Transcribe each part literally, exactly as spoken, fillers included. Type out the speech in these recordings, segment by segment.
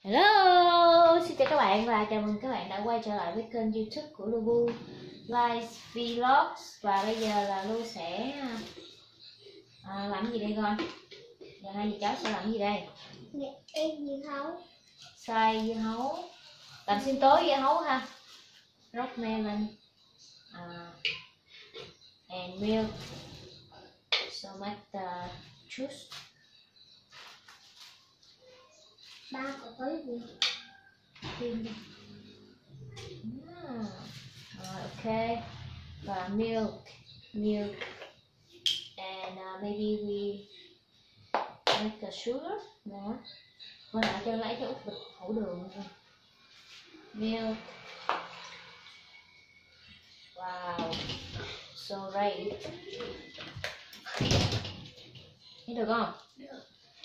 Hello, xin chào các bạn và chào mừng các bạn đã quay trở lại với kênh YouTube của Lu Life Vlogs. Và bây giờ là Lu sẽ à, làm gì đây con? Giờ hai dì cháu sẽ làm gì đây? Em dưa hấu. Xay dưa hấu, làm xiên tối dưa hấu ha. Rock melon uh, and milk, tomato juice. Ba có tới gì? Thêm đi. Ah, rồi, ok. Và milk, milk, and uh, maybe we make a sugar. Đó. Và lại cho lấy cho út bịch hỗn đường thôi. Milk. Wow, so great. Thấy được không? Được.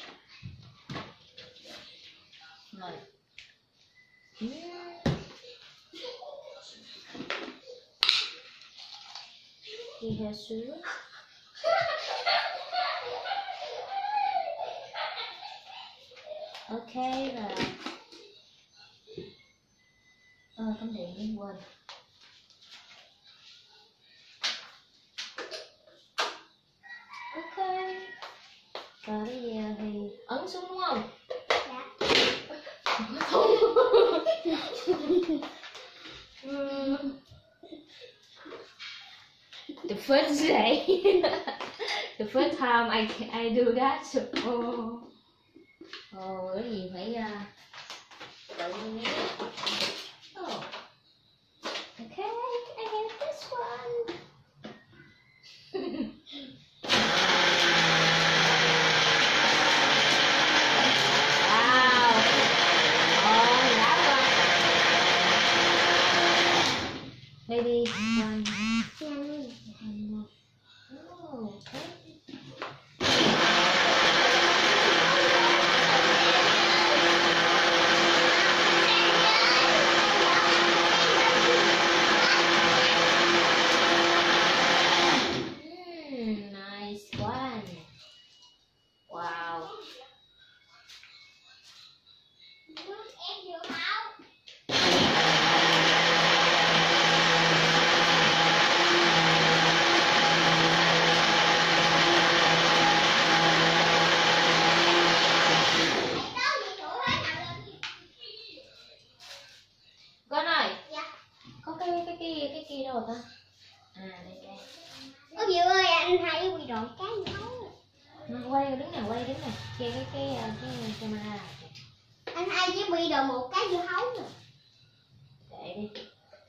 Rồi. He has sugar. Ok và ờ cắm điện đi quên. Ok. Và bây giờ thì ấn xuống đúng không? Dạ. The first day, the first time I I do that. So, oh, oh, cái gì phải uh, tự nhiên. Oh, okay, I have this one. Wow, oh, that one. Maybe one. Oh, okay. Mm, nice one. Wow. Em dưa hấu. Con ơi, Dạ. có cái cái cái cái kia đâu rồi ta? À đây đây. Ôi Diệu ơi, anh thấy bị đổ cái dưa hấu. Nó quay đứng nè, quay đứng nè. Kia cái cái cái, cái camera. Anh hai với bị đổ một cái dưa hấu rồi. Để đi.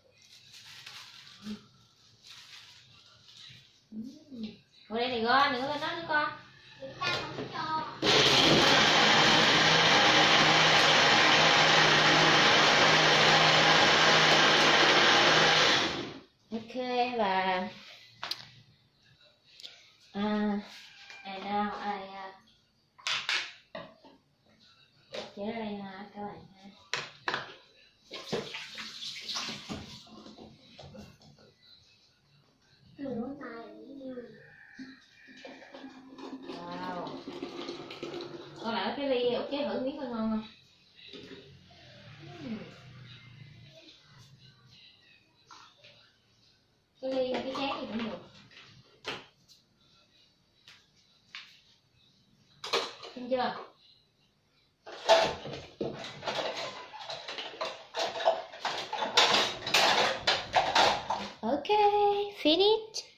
Ngồi đây này con, đừng có lên đó nữa con. Người ta không cho. Ok và à, and now I uh, chế ra đây ha các bạn ha. Rửa tay. Wow. Con lại cái ly ok thử miếng coi ngon không? Uhm. Cái ly hay cái chén gì cũng được. Xem chưa? Ok, finish.